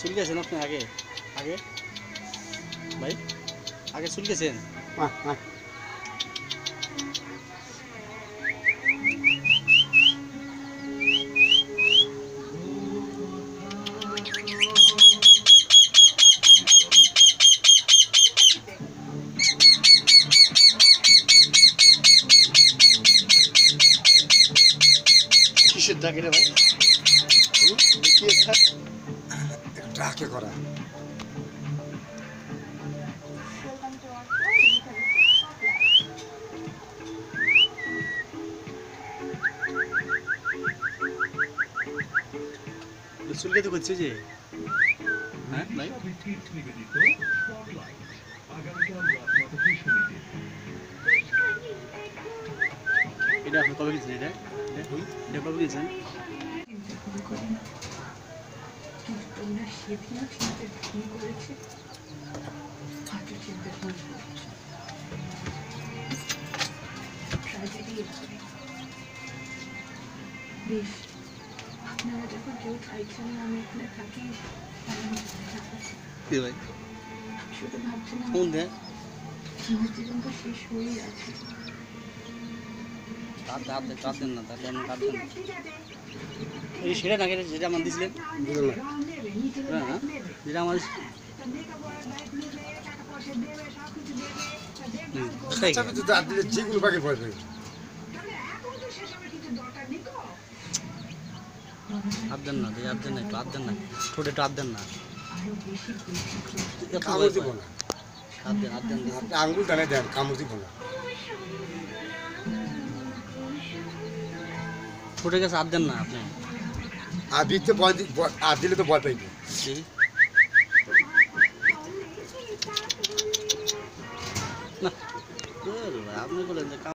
চুল গেছেন আপনি আগে আগে ভাই আগে চুল গেছেন কিসের ডাকে রে ভাই কি একটা ডাকে করা চুলকে তো করছে যে হ্যাঁ ভাই এটা আপনি কবে গেছেন এটা এটা কবে গেছেন তোমরা সেদিনও চিনতে ভুল করেছে আজও চিনতে ভুল করেছে ট্র্যাজেডি এভাবে বেশ আপনারা যখন কেউ চাইছেন না আমি এখানে থাকি আমি কি ভাই শুধু ভাবছিলাম ফোন দেয় আমার জীবন তো শেষ হয়েই আছে কাঁদেন না তাহলে আমি কাঁদবেন না এই সেটা না যেটা আমার দিয়েছিলেন হ্যাঁ যেটা আমার যেগুলো বাকি পয়সা হাত দেন না হাত দেন না একটু হাত দেন না ঠোঁটে একটু হাত দেন না কামড় দিব না হাত দেন আঙুল টানে দেন কামড় দিব না ঠোঁটের কাছে হাত দেন না আপনি আর দিতে আর দিলে তো ভয় পাইবে না আপনি বলেন যে